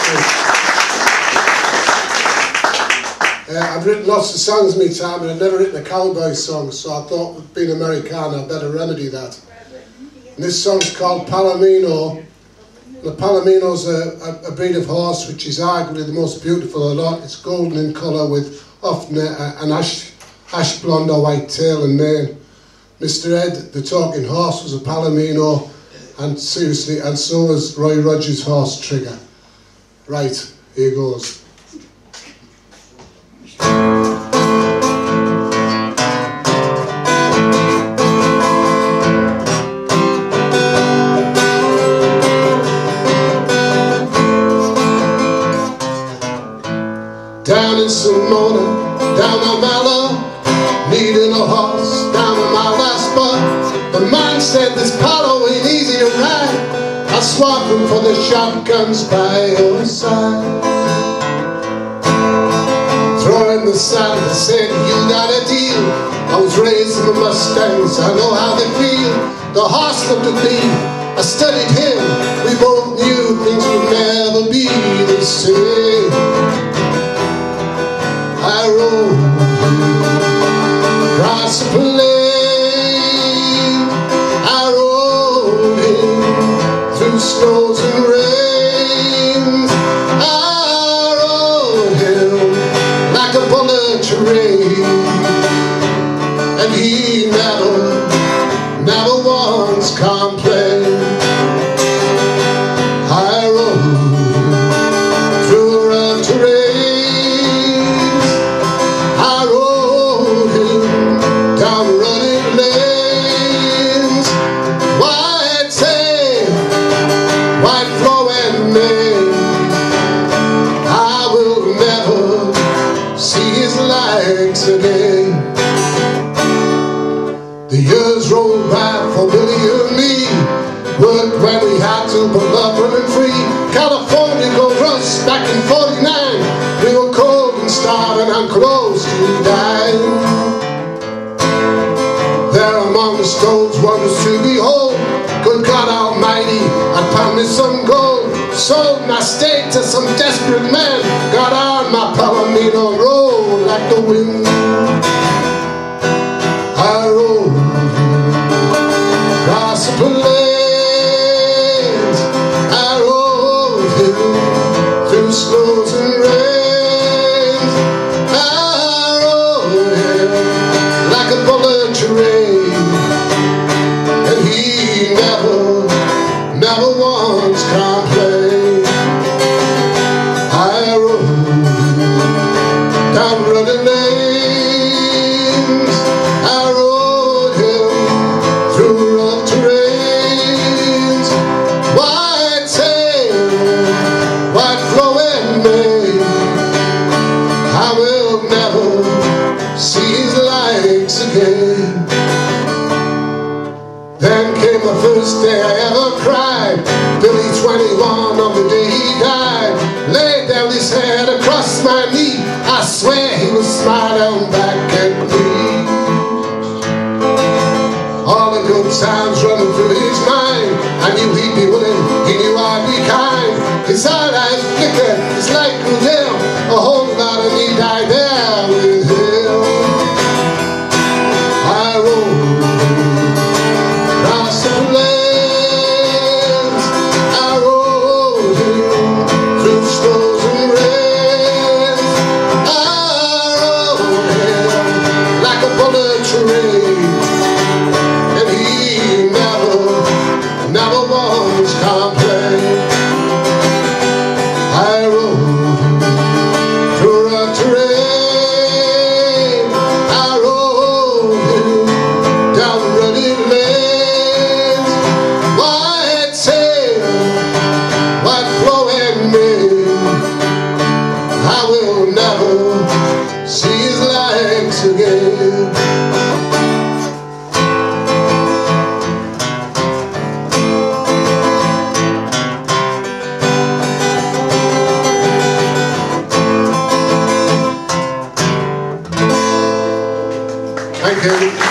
I've written lots of songs in my time, but I've never written a cowboy song, so I thought, being Americana, I'd better remedy that. And this song's called Palomino. The Palomino's a breed of horse which is arguably the most beautiful of the lot. It's golden in colour with often an ash blonde or white tail and mane. Mr. Ed, the talking horse, was a Palomino, and seriously, and so was Roy Rogers' horse Trigger. Right, here goes. Down in Simona, down on Mallow, needing a horse, down on my last spot. The man said this Palo ain't easy to ride. I swapped him for the shotguns by your side. Throwing the saddle, I said, you got a deal. I was raised in the Mustangs, I know how they feel. The horse looked at me, I studied him. We both knew things would never be the same. I rode across the plain. I rode him through snows and rains. I rode him like a bullet train, and he never once complained. I rode through rough terrain. Again. The years rolled by for Billy and me. Worked when we had to, but love running free. California gold rush back in '49. We were cold and starving and close to dying. There among the stones, wonders to behold. Good God Almighty, I found me some gold. Sold my state to some desperate man. Got on my Palomino, rolled like the wind. I rode across the plains. I rode him through snows and rains. I rode him like a bullet train, and he never once complained. I rode down running lanes. I rode him through rough terrains. White tail, white flowing mane. I will never see his likes again. Then came the first day I ever cried. Billy 21 on the day he died. Laid down his head across my knee. I swear he was smiling back at me. All the good times running through his mind. I knew he'd be willing, he knew I'd be kind. His side eyes flickered, his light grew dim. A whole lot of me died there with him. I rode across the plains. I rode him through snows and rains. I rode him like a bullet train, and he never once complained. I rode him through rough terrain. I rode him down rutty lanes. White tail, white flowing mane. I will never see his likes again. Thank you.